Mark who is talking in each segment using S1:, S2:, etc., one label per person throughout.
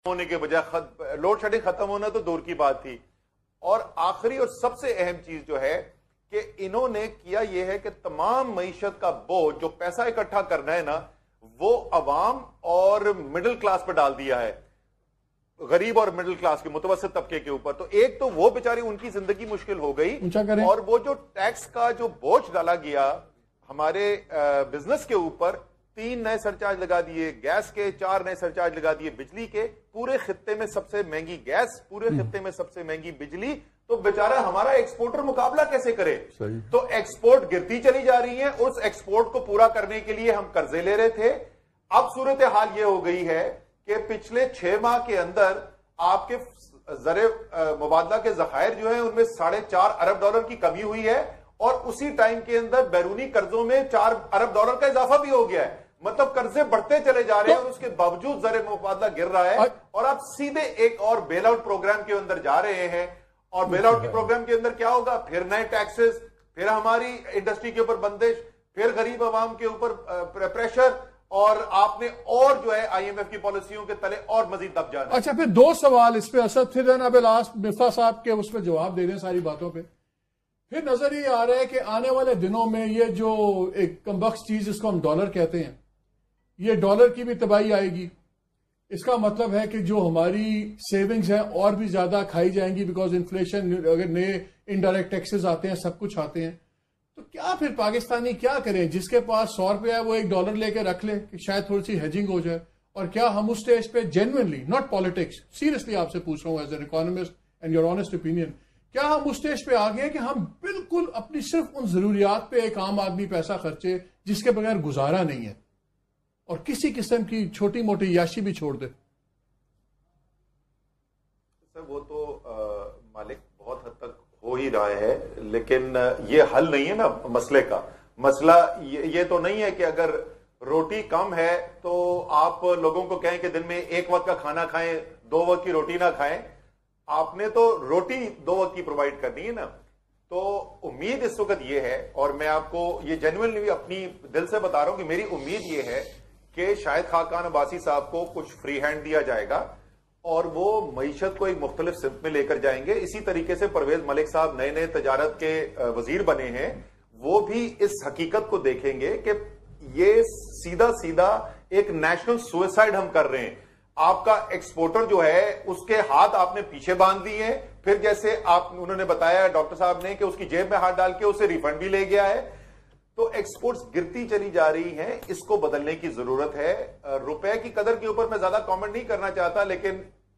S1: ہونے کے بجائے لوڈ شیڈنگ ختم ہونا تو دور کی بات تھی. اور آخری اور سب سے اہم چیز جو ہے کہ انہوں نے کیا یہ ہے کہ تمام معیشت کا بوجھ جو پیسہ اکٹھا کرنا ہے نا وہ عوام اور مڈل کلاس پہ ڈال دیا ہے, غریب اور مڈل کلاس کے متوسط طبقے کے اوپر. تو ایک تو وہ بیچاری ان کی زندگی مشکل ہو گئی, اور وہ جو ٹیکس کا جو بوجھ ڈالا گیا ہمارے بزنس کے اوپر, 3 نئے سرچارج لگا دیے گیس کے, 4 نئے سرچارج لگا دیے بجلی کے, پورے خطے میں سب سے مہنگی گیس, پورے خطے میں سب سے مہنگی بجلی, تو بیچارہ ہمارا ایکسپورٹر مقابلہ کیسے کرے؟ تو ایکسپورٹ گرتی چلی جا رہی ہے. اس ایکسپورٹ کو پورا کرنے کے لیے ہم قرضے لے رہے تھے. اب صورتحال یہ ہو گئی ہے کہ پچھلے 6 ماہ کے اندر آپ کے زر مبادلہ کے ذخائر جو ہیں ان میں $4.5 ارب کی کمی ہوئی ہے, اور اسی ٹائم کے اندر بیرونی قرضوں میں $4 ارب کا اضافہ بھی ہو گیا ہے. مطلب قرضے بڑھتے چلے جا رہے ہیں اور اس کے باوجود زر مبادلہ گر رہا ہے, اور آپ سیدھے ایک اور بیل آؤٹ پروگرام کے اندر جا رہے ہیں. اور بیل آؤٹ کے پروگرام کے اندر کیا ہوگا؟ پھر نئے ٹیکسز, پھر ہماری انڈسٹری کے اوپر بندش, پھر غریب عوام کے اوپر پریشر, اور آپ نے اور جو ہے آئی ایم ایف کی پالیسیوں کے تلے اور مزید دب جانا.
S2: اچھا, پھر 2 سوال اس پہ اسد, پھر اب لاسٹ مفتاح صاحب کے اس پہ جواب دے دیں ساری باتوں پہ. پھر نظر یہ آ رہا ہے کہ آنے والے دنوں میں یہ جو ایک کمبخت چیز جس کو ہم ڈالر کہتے ہیں, یہ ڈالر کی بھی تباہی آئے گی. اس کا مطلب ہے کہ جو ہماری سیونگز ہیں اور بھی زیادہ کھائی جائیں گی, بیکاز انفلیشن, اگر نئے انڈائریکٹ ٹیکسز آتے ہیں, سب کچھ آتے ہیں, تو کیا پھر پاکستانی کیا کریں؟ جس کے پاس $100 ہے وہ $1 لے کے رکھ لے کہ شاید تھوڑی سی ہیجنگ ہو جائے. اور کیا ہم اس سٹیج پہ جینوئنلی, ناٹ پالیٹکس, سیریسلی آپ سے پوچھ رہا ہوں as an economist and your honest opinion, کیا ہم اس سٹیج پہ آ گئے کہ ہم بالکل اپنی صرف ان ضروریات پہ ایک عام آدمی پیسہ خرچے جس کے بغیر گزارا نہیں ہے, اور کسی قسم کی چھوٹی موٹی یاشی بھی چھوڑ دے؟
S1: وہ تو مالک بہت حد تک ہو ہی رہا ہے, لیکن یہ حل نہیں ہے نا مسئلے کا. مسئلہ یہ تو نہیں ہے کہ اگر روٹی کم ہے تو آپ لوگوں کو کہیں کہ دن میں 1 وقت کا کھانا کھائیں, 2 وقت کی روٹی نہ کھائیں. آپ نے تو روٹی 2 وقت کی پرووائڈ کرنی ہے نا. تو امید اس وقت یہ ہے, اور میں آپ کو یہ جینوئنلی اپنی دل سے بتا رہا ہوں کہ میری امید یہ ہے کہ شاید خاقان عباسی صاحب کو کچھ فری ہینڈ دیا جائے گا اور وہ معیشت کو ایک مختلف سمت میں لے کر جائیں گے. اسی طریقے سے پرویز ملک صاحب نئے تجارت کے وزیر بنے ہیں, وہ بھی اس حقیقت کو دیکھیں گے کہ یہ سیدھا ایک نیشنل سوئسائڈ ہم کر رہے ہیں. آپ کا ایکسپورٹر جو ہے اس کے ہاتھ آپ نے پیچھے باندھ دیے ہیں, پھر جیسے انہوں نے بتایا ڈاکٹر صاحب نے کہ اس کی جیب میں ہاتھ ڈال کے اسے ریفنڈ بھی لے گیا ہے. تو ایکسپورٹس گرتی چلی جا رہی ہیں, اس کو بدلنے کی ضرورت ہے. روپے کی قدر کے اوپر میں زیادہ کامنٹ نہیں کرنا چاہتا, لیکن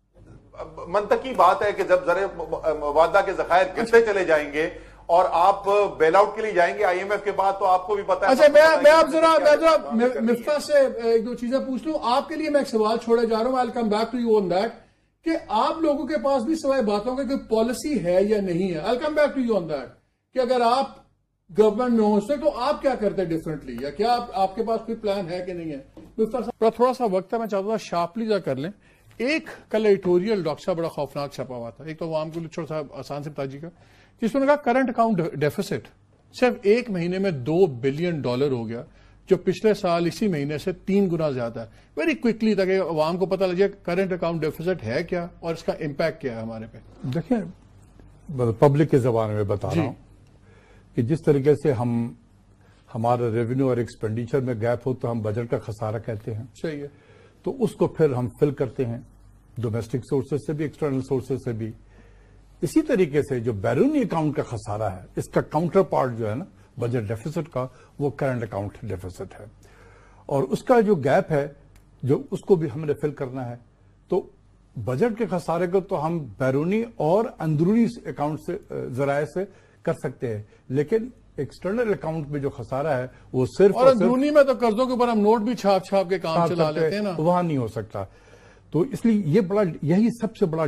S1: منطقی بات ہے کہ جب زر مبادلہ کے ذخائر گرتے چلے جائیں گے اور آپ بیل آؤٹ کے لیے جائیں گے آئی ایم ایف کے بعد, تو آپ کو بھی پتا ہے.
S2: اچھا, میں اب ذرا مفتاح سے 1-2 چیزیں پوچھ لوں. آپ کے لیے میں ایک سوال چھوڑے جا رہا ہوں, I'll come back to you on that, کہ آپ لوگوں کے پاس بھی سوائے باتوں کے کوئی پالیسی ہے یا نہیں ہے. I'll come back to you on that, کہ اگر آپ گورنمنٹ میں ہو سکے تو آپ کیا کرتے ڈفرینٹلی, یا کیا آپ کے پاس کوئی پلان ہے کہ نہیں ہے؟ مفتاح صاحب تھوڑا سا وقت ہے, میں چاہتا ہوں شارپلی جا کر لیں. ایک کل ایڈیٹوریل ڈاکٹر صاحب بڑا خوفناک چھپا ہوا تھا, ایک تو عوام کو تھوڑا سا آسان سے بتا جی کا, جس میں نے کہا کرنٹ اکاؤنٹ ڈیفیسٹ صرف 1 مہینے میں $2 بلین ہو گیا, جو پچھلے سال اسی مہینے سے 3 گنا زیادہ ہے. ویری کوئکلی تاکہ عوام کو پتہ لگ جائے کرنٹ اکاؤنٹ ڈیفیسٹ ہے کیا اور اس کا امپیکٹ کیا ہے ہمارے پہ.
S3: دیکھیں, پبلک کے زبان میں بتا رہا ہوں کہ جس طریقے سے ہمارا ریونیو اور ایکسپینڈیچر میں گیپ ہو تو ہم بجٹ کا خسارہ کہتے ہیں.
S2: صحیح ہے.
S3: تو اس کو پھر ہم فل کرتے ہیں ڈومیسٹک سورسز سے بھی, ایکسٹرنل سورسز سے بھی. اسی طریقے سے جو بیرونی اکاؤنٹ کا خسارہ ہے, اس کا کاؤنٹر پارٹ جو ہے نا بجٹ ڈیفیسٹ کا, وہ کرنٹ اکاؤنٹ ڈیفیسٹ ہے. اور اس کا جو گیپ ہے جو اس کو بھی ہم نے فل کرنا ہے. تو بجٹ کے خسارے کو تو ہم بیرونی اور اندرونی اکاؤنٹ سے ذرائع سے کر سکتے ہیں, لیکن ایکسٹرنل اکاؤنٹ میں جو خسارہ ہے وہ صرف
S2: اور اندرونی میں تو قرضوں کے اوپر ہم نوٹ بھی چھاپ کے کام چلا لیتے ہیں نا,
S3: وہاں نہیں ہو سکتا. تو اس لیے یہی سب سے بڑا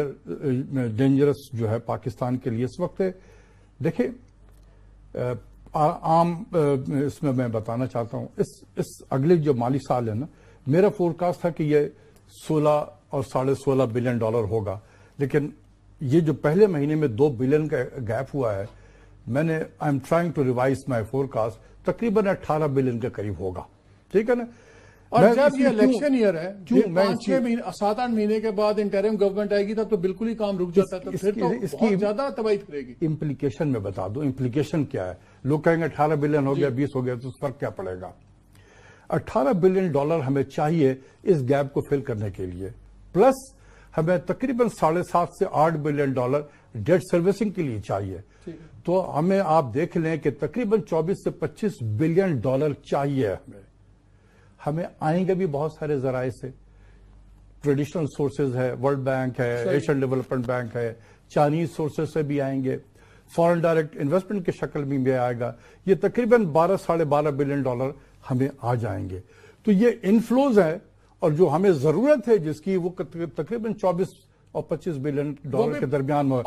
S3: ڈینجرس جو ہے پاکستان کے لیے اس وقت ہے. دیکھیں, عام اس میں بتانا چاہتا ہوں, اس اگلے جو مالی سال ہے نا, میرا فورکاسٹ تھا کہ یہ 16 اور $16.5 بلین ہوگا, لیکن یہ جو پہلے مہینے میں $2 بلین کا گیپ ہوا ہے, میں نے I am trying to revise my forecast, تقریباً $18 بلین کے قریب ہوگا. ٹھیک ہے نا.
S2: اور جب یہ الیکشن ایئر ہے جو 7-8 مہینے کے بعد انٹرم گورنمنٹ آئے گی تب تو بالکل ہی کام رک جاتا ہے، تو پھر تو بہت زیادہ تباہی کرے گی.
S3: امپلیکیشن میں بتا دوں امپلیکیشن کیا ہے. لوگ کہیں گے 18 بلین ہو گیا 20 ہو گیا تو اس پر کیا پڑے گا. $18 بلین ہمیں چاہیے اس گیپ کو فل کرنے کے لیے، پلس ہمیں تقریباً $7.5 سے $8 بلین ڈیٹ سروسنگ کے لیے چاہیے. تو ہمیں آپ دیکھ لیں کہ تقریباً $24 سے $25 بلین چاہیے. ہمیں آئیں گے بھی بہت سارے ذرائع سے، ٹریڈیشنل سورسز ہے، ورلڈ بینک ہے، ایشین ڈیولپمنٹ بینک ہے، چائنیز سورسز سے بھی آئیں گے، فارن ڈائریکٹ انویسٹمنٹ کی شکل میں بھی آئے گا. یہ تقریباً $12-12.5 بلین ہمیں آ جائیں گے. تو یہ انفلوز ہے، اور جو ہمیں ضرورت ہے جس کی وہ تقریباً 24 اور 25 بلین ڈالر کے درمیان میں.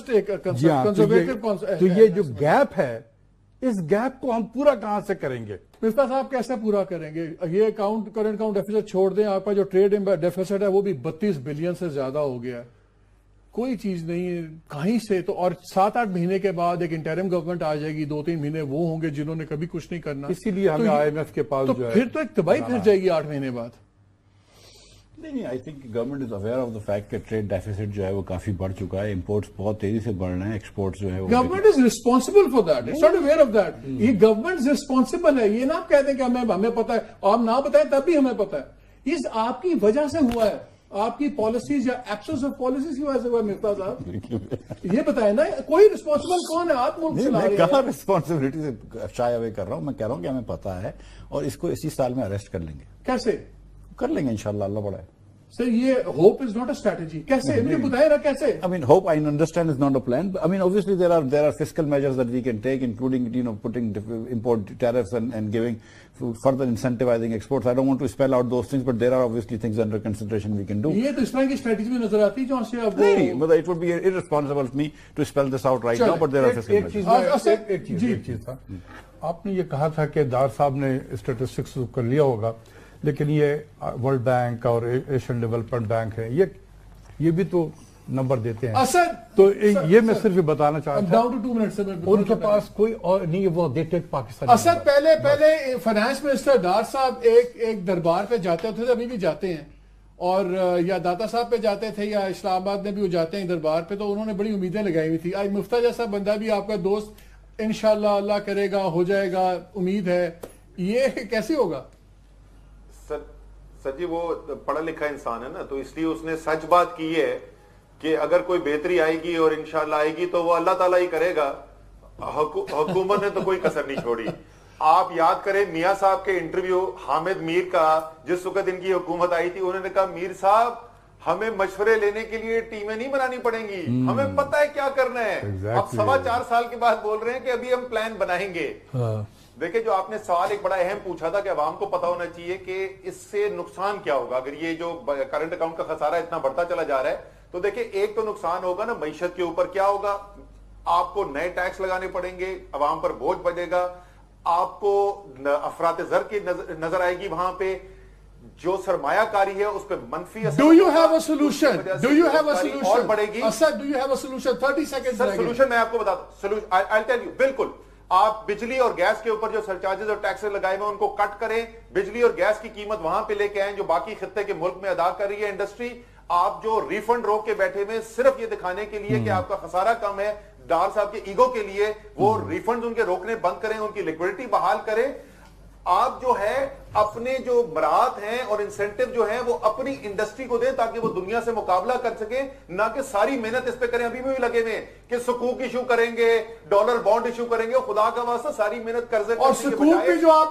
S3: تو یہ جو گیپ ہے اس گیپ کو ہم پورا کہاں سے کریں گے؟
S2: مفتاح صاحب کیسے پورا کریں گے؟ یہ کرنٹ اکاؤنٹ ڈیفیسٹ چھوڑ دیں، آپ کا جو ٹریڈ ڈیفیسٹ ہے وہ بھی 32 بلین سے زیادہ ہو گیا. کوئی چیز نہیں کہیں سے. تو اور 7-8 مہینے کے بعد ایک انٹرم گورنمنٹ آ جائے گی، 2-3 مہینے وہ ہوں گے جنہوں نے کبھی کچھ نہیں کرنا.
S3: اسی لیے ہمیں IMF کے پاس جو ہے
S2: پھر تو ایک تباہی پھر جائے گی 8 مہینے بعد.
S4: نہیں، I think government is aware of the fact کہ ٹریڈ ڈیفیسٹ جو ہے وہ کافی بڑھ چکا ہے، امپورٹس بہت تیزی سے بڑھ رہے ہیں، ایکسپورٹس جو ہے
S2: government is responsible for that, it's not aware of that. یہ گورنمنٹ ریسپانسبل ہے. یہ نہ آپ کہتے ہیں کہ ہمیں پتا ہے، آپ نہ بتائیں تب بھی ہمیں پتا ہے. یہ آپ کی وجہ سے ہوا ہے، آپ کی پالیسیز یا ایبسنس آف پالیسیز کی وجہ سے ہوا. مفتاح صاحب یہ بتائیں نا، کوئی ریسپانسبل کون ہے؟ آپ ملک چلا رہے ہیں.
S4: میں کہاں ریسپانسبلٹی سے شائے اوے کر رہا ہوں، میں کہہ رہا ہوں کہ ہمیں پتا ہے اور اس کو اسی سال میں اریسٹ کر لیں گے.
S2: کیسے
S4: کر لیں گے انشاءاللہ، اللہ بڑا ہے.
S2: سر یہ hope is not a strategy. کیسے مجھے بتائیں نا کیسے؟
S4: I mean, hope I understand is not a plan. I mean, obviously there are fiscal measures that we can take, including putting import tariffs and giving further incentivizing exports. I don't want to spell out those things, but there are obviously things under consideration we can do.
S2: یہ تو اس طرح کی strategy میں نظر آتی ہے جہاں سے اب
S4: it would be irresponsible of me to spell this out right now, but there are fiscal measures.
S3: ایک چیز تھا، آپ نے یہ کہا تھا کہ دار صاحب نے اسٹیٹسٹکس کر لیا ہوگا، لیکن یہ ورلڈ بینک اور ایشین ڈیولپمنٹ بینک ہے، یہ بھی تو نمبر دیتے ہیں. تو یہ میں صرف بتانا چاہتا ہوں ان کے پاس کوئی اور نہیں، وہ ڈیٹیک پاکستان.
S2: اسد پہلے فائنانس منسٹر ڈار صاحب ایک دربار پہ جاتے ہوتے تھے، ابھی بھی جاتے ہیں، اور یا داتا صاحب پہ جاتے تھے یا اسلام آباد میں بھی وہ جاتے ہیں دربار پہ، تو انہوں نے بڑی امیدیں لگائی ہوئی تھی. آج مفتاح جیسا بندہ بھی آپ کا دوست انشاءاللہ اللہ کرے گا ہو جائے گا، امید ہے. یہ کیسے ہوگا؟
S1: سر جی وہ پڑھا لکھا انسان ہے نا، تو اس لیے اس نے سچ بات کی ہے کہ اگر کوئی بہتری آئے گی اور انشاءاللہ آئے گی تو وہ اللہ تعالیٰ ہی کرے گا. حکومت نے تو کوئی کسر نہیں چھوڑی. آپ یاد کریں میاں صاحب کے انٹرویو حامد میر کا، جس وقت ان کی حکومت آئی تھی، انہوں نے کہا میر صاحب ہمیں مشورے لینے کے لیے ٹیمیں نہیں بنانی پڑیں گی، ہمیں پتہ ہے کیا کرنا ہے. اب 4.25 سال کے بعد بول رہے ہیں کہ ابھی ہم پلان بنائیں گے. دیکھیں جو آپ نے سوال ایک بڑا اہم پوچھا تھا کہ عوام کو پتا ہونا چاہیے کہ اس سے نقصان کیا ہوگا اگر یہ جو کرنٹ اکاؤنٹ کا خسارہ اتنا بڑھتا چلا جا رہا ہے. تو دیکھیں ایک تو نقصان ہوگا نا معیشت کے اوپر. کیا ہوگا؟ آپ کو نئے ٹیکس لگانے پڑیں گے، عوام پر بوجھ بڑھے گا، آپ کو افراط زر کی نظر آئے گی. وہاں پہ جو سرمایہ کاری ہے اس پہ منفی اثر.
S2: Do you have a solution? Do you have a solution?
S1: اور بڑھے گی.
S2: Asad do you have a solution? 30 seconds.
S1: Sir solution میں آپ کو بتاتا ہوں. I'll tell you. بالکل آپ بجلی اور گیس کے اوپر جو سرچارجز اور ٹیکسز لگائے ہوئے ان کو کٹ کریں. بجلی اور گیس کی قیمت وہاں پہ لے کے آئیں جو باقی خطے کے ملک میں ادا کر رہی ہے انڈسٹری. آپ جو ریفنڈ روک کے بیٹھے ہوئے صرف یہ دکھانے کے لیے کہ آپ کا خسارہ کم ہے، ڈار صاحب کے ایگو کے لیے، وہ ریفنڈز ان کے روکنے بند کریں، ان کی لیکوڈیٹی بحال کریں. آپ جو ہے اپنے جو مراعات ہیں اور انسینٹیو جو ہیں وہ اپنی انڈسٹری کو دیں تاکہ وہ دنیا سے مقابلہ کر سکیں، نہ کہ ساری محنت اس پہ کریں. ابھی بھی لگے ہوئے کہ سکوک ایشو کریں گے، ڈالر بانڈ ایشو کریں گے. خدا کا واسطہ ساری محنت قرضے
S2: اور سکوک بھی جو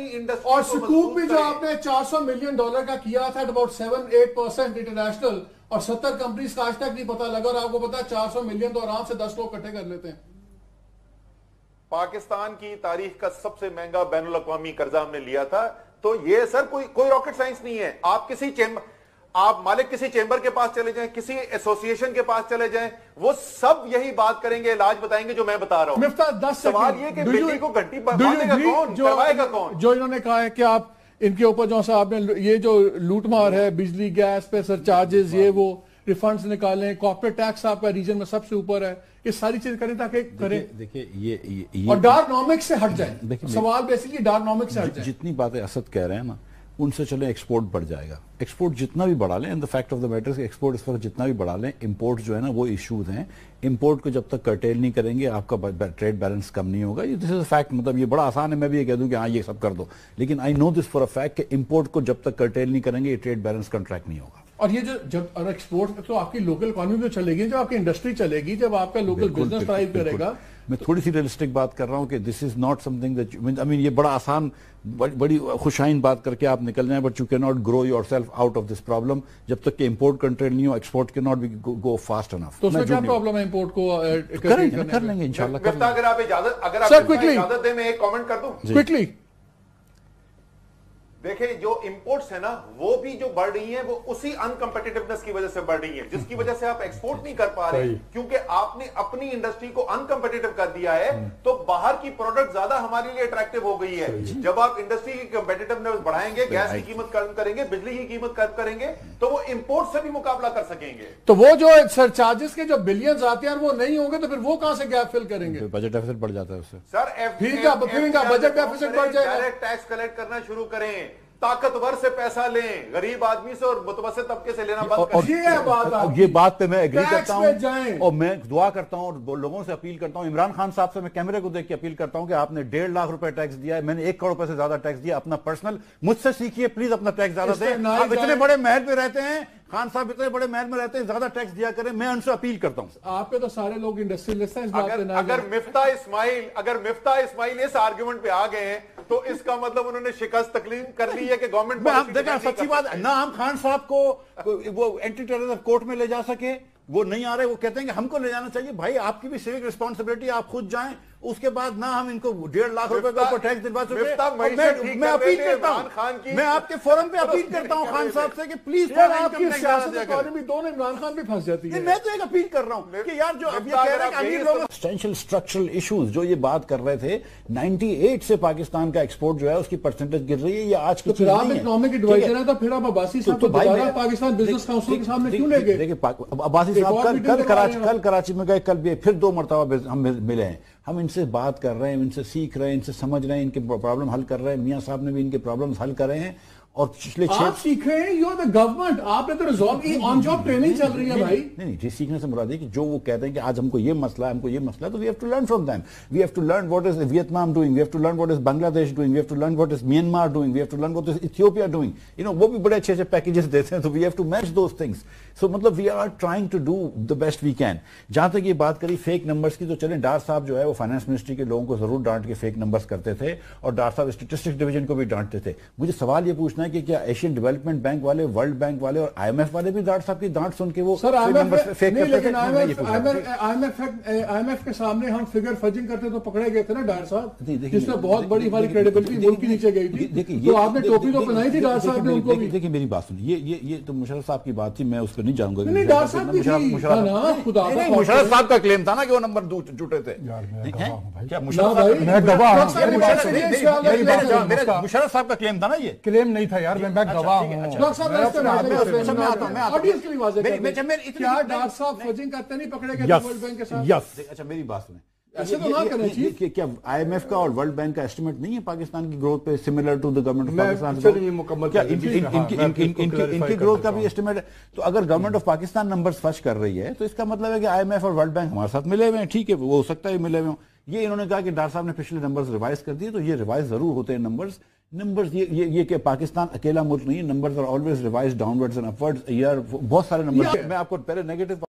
S2: آپ نے $400 ملین کا کیا تھا about 7-8% انٹرنیشنل، اور 70 کمپنیز کا آج تک نہیں پتا لگا. اور آپ کو پتا 400 ملین تو آرام سے 10 لوگ اکٹھے کر لیتے ہیں.
S1: پاکستان کی تاریخ کا سب سے مہنگا بین الاقوامی قرضہ ہم نے لیا تھا. تو یہ سر کوئی راکٹ سائنس نہیں ہے. آپ مالک کسی چیمبر کے پاس چلے جائیں، کسی ایسوسیشن کے پاس چلے جائیں، وہ سب یہی بات کریں گے، علاج بتائیں گے جو میں بتا رہا ہوں.
S2: مفتاح 10
S1: سوال یہ کہ بجلی کو گھنٹی باندھے گا کون، کروائے گا کون؟
S2: جو انہوں نے کہا ہے کہ آپ ان کے اوپر جو صاحب نے یہ جو لوٹ مار ہے بجلی گیس پہ سرچارجز، یہ وہ ریفنڈز نکالیں، کارپوریٹ ٹیکس آپ کا ریجن میں سب سے اوپر ہے، یہ ساری چیز کریں تاکہ کریں.
S4: دیکھیے یہ
S2: اور ڈارنامکس سے ہٹ جائیں. سوال بیسیکلی ڈارنامکس سے ہٹ جائیں.
S4: جتنی باتیں اسد کہہ رہے ہیں نا، ان سے چلیں ایکسپورٹ بڑھ جائے گا. ایکسپورٹ جتنا بھی بڑھا لیں, and the fact of the matter export اس وقت جتنا بھی بڑھا لیں, امپورٹ جو ہے نا وہ ایشوز ہیں. امپورٹ کو جب تک کرٹیل نہیں کریں گے آپ کا ٹریڈ بیلنس کم نہیں ہوگا. This is a fact. مطلب یہ بڑا آسان ہے, میں بھی یہ کہہ دوں کہ ہاں یہ سب کر دو, لیکن I know this for a fact کہ امپورٹ کو جب تک کرٹیل نہیں کریں گے یہ ٹریڈ بیلنس کنٹریکٹ نہیں ہوگا.
S2: اور یہ جو جب ایکسپورٹ تو آپ کی لوکل اکانومی تو چلے گی, جب آپ کی انڈسٹری چلے گی, جب آپ کا لوکل بزنس ڈرائیو کرے گا.
S4: میں تھوڑی سی ریئلسٹک بات کر رہا ہوں کہ this is not something that I mean یہ بڑا آسان بڑی خوشائن بات کر کے آپ نکل جائیں, but you can not grow yourself out of this problem جب تک کہ امپورٹ کنٹرول نہیں ہو. Export can not be go fast enough.
S2: تو اس میں کیا پرابلم ہے امپورٹ کو
S4: کر لیں گے انشاءاللہ.
S1: اگر آپ اجازت دیں میں ایک کامنٹ کر دوں
S2: کوئکلی.
S1: دیکھیں جو امپورٹس ہیں نا وہ بھی جو بڑھ رہی ہیں وہ اسی انکمپیٹیٹونس کی وجہ سے بڑھ رہی ہیں, جس کی وجہ سے آپ ایکسپورٹ نہیں کر پا رہے کیونکہ آپ نے اپنی انڈسٹری کو انکمپیٹیٹو کر دیا ہے. تو باہر کی پروڈکٹ زیادہ ہمارے لیے اٹریکٹیو ہو گئی ہے. جب آپ انڈسٹری کی کمپیٹیٹونس بڑھائیں گے, گیس کی قیمت کم کریں گے, بجلی کی قیمت کم کریں گے, تو وہ امپورٹ سے بھی مقابلہ کر سکیں گے.
S2: تو وہ جو سر چارجز کے جو بلینز آتے ہیں وہ نہیں ہوں گے تو پھر وہ کہاں سے گیپ فل کریں گے؟
S4: بجٹ ڈیفیسٹ بڑھ جاتا ہے اس سے.
S1: سر
S2: بجٹ ڈیفیسٹ بڑھ جائے گا.
S1: ڈائریکٹ ٹیکس کلیکٹ کرنا شروع کریں, طاقتور سے پیسہ لیں, غریب آدمی سے اور متوسط طبقے سے لینا بند کریں.
S4: یہ بات پہ میں ایگری کرتا ہوں اور میں دعا کرتا ہوں اور لوگوں سے اپیل کرتا ہوں. عمران خان صاحب سے میں کیمرے کو دیکھ کے اپیل کرتا ہوں کہ آپ نے 1.5 لاکھ روپے ٹیکس دیا ہے, میں نے 1 کروڑ روپے سے زیادہ ٹیکس دیا. اپنا پرسنل مجھ سے سیکھیے پلیز, اپنا ٹیکس زیادہ دیں. آپ اتنے بڑے محل پہ رہتے ہیں, خان صاحب اتنے بڑے محل میں رہتے ہیں, زیادہ ٹیکس دیا کریں. میں ان سے اپیل کرتا ہوں.
S2: آپ کے تو سارے لوگ انڈسٹریلسٹ ہیں.
S1: اگر مفتاح اسماعیل اس آرگیومنٹ پہ آ گئے ہیں تو اس کا مطلب انہوں نے شکست تسلیم کر لی ہے کہ گورنمنٹ.
S4: دیکھیں سچی بات, نہ ہم خان صاحب کو وہ اینٹی ٹیررزم کورٹ میں لے جا سکے, وہ نہیں آ رہے. وہ کہتے ہیں کہ ہم کو لے جانا چاہیے. بھائی آپ کی بھی سیوک ریسپانسبلٹی, آپ خود جائیں. اس کے بعد نہ ہم ان کو 1.5 لاکھ روپے کا اوپر ٹیکس دلوا سکتے. میں اپیل کرتا ہوں, میں آپ کے فورم پہ اپیل کرتا ہوں خان صاحب سے کہ پلیز
S2: آپ کی سیاست اکانومی دونوں عمران خان بھی پھنس جاتی ہے.
S4: میں تو ایک اپیل کر رہا ہوں کہ یار جو اب یہ کہہ رہے ہیں کہ امیر لوگ اسٹینشل اسٹرکچرل ایشوز جو یہ بات کر رہے تھے, 98 سے پاکستان کا ایکسپورٹ جو ہے اس کی پرسنٹیج گر رہی ہے. یہ آج کی
S2: چیز نہیں ہے. اکنامک ایڈوائزر ہے تو پھر آپ عباسی صاحب کو دوبارہ پاکستان بزنس کاؤنسل کے سامنے کیوں لے گئے؟
S4: دیکھیں عباسی صاحب کل کراچی میں گئے, کل بھی پھر 2 مرتبہ ہم ملے ہیں. ہم ان سے بات کر رہے ہیں, ان سے سیکھ رہے ہیں, ان سے سمجھ رہے ہیں, ان کے پرابلم حل کر رہے ہیں. میاں صاحب نے بھی ان کے پرابلمز حل کر رہے ہیں. اور پچھلے
S2: آپ سیکھ رہے ہیں, یو آر دا گورنمنٹ, آپ نے تو ریزالو کی آن جاب ٹریننگ چل رہی ہے بھائی.
S4: نہیں جی, سیکھنے سے مراد ہے کہ جو وہ کہتے ہیں کہ آج ہم کو یہ مسئلہ ہے, ہم کو یہ مسئلہ ہے, تو we have to learn from them. We have to learn what is Vietnam doing, we have to learn what is Bangladesh doing, we have to learn what is Myanmar doing, we have to learn what is Ethiopia doing. You know وہ بھی بڑے اچھے packages دیتے ہیں, تو we have to match those things. So مطلب we are trying to do the best we can. جہاں تک یہ بات کری فیک نمبرز کی, تو چلیں ڈار صاحب جو ہے وہ فائنانس منسٹری کے لوگوں کو ضرور ڈانٹ کے فیک نمبرز کرتے تھے, اور ڈار صاحب اسٹیٹسٹکس ڈویژن کو بھی ڈانٹتے تھے. مجھے سوال یہ پوچھنا ہے کہ کیا ایشین ڈیولپمنٹ بینک والے, ورلڈ بینک والے اور آئی ایم ایف والے بھی ڈار صاحب کی ڈانٹ سن کے وہ
S2: فیک کرتے تھے؟ آئی ایم ایف کے سامنے ہم فگر فجنگ کرتے تو پکڑے گئے تھے نا ڈار صاحب, جس میں بہت بڑی ہماری کریڈیبلٹی ملک کے نیچے گئی تھی. تو آپ نے ٹوپی تو پہنائی تھی ڈار صاحب نے ان کو بھی.
S4: دیکھیں میری بات سنیں, یہ تو مشرف صاحب کی بات تھی, میں اس پہ نہیں جاؤں گا. مشرف صاحب کا کلیم تھا نا کہ وہ نمبر جھوٹے تھے. مشرف صاحب کا کلیم تھا نا, یہ
S3: کلیم نہیں تھا یار, میں گواہ ہوں.
S2: کیا ڈار صاحب فجنگ کرتے نہیں پکڑے گئے ورلڈ بینک کے ساتھ؟
S4: اچھا میری بات سنیں,
S2: ایسے تو نہ کرنا چاہیے.
S4: کیا آئی ایم ایف کا اور ورلڈ بینک کا ایسٹیمیٹ نہیں ہے پاکستان کی گروتھ پہ similar to the government of Pakistan? کیا ان کی گروتھ کا بھی ایسٹیمیٹ ہے؟ تو اگر گورنمنٹ آف پاکستان نمبرز فش کر رہی ہے تو اس کا مطلب ہے کہ آئی ایم ایف اور ورلڈ بینک ہمارے ساتھ ملے ہوئے ہیں. ٹھیک ہے, وہ ہو سکتا ہے ملے ہوئے ہوں. یہ انہوں نے کہا کہ ڈار صاحب نے پچھلے نمبرز ریوائز کر دیے, تو یہ ریوائز ضرور ہوتے ہیں نمبرز. یہ کہ پاکستان اکیلا ملک نہیں ہے, numbers are always revise downwards and upwards. بہت سارے نمبر. میں آپ کو پہلے نیگیٹو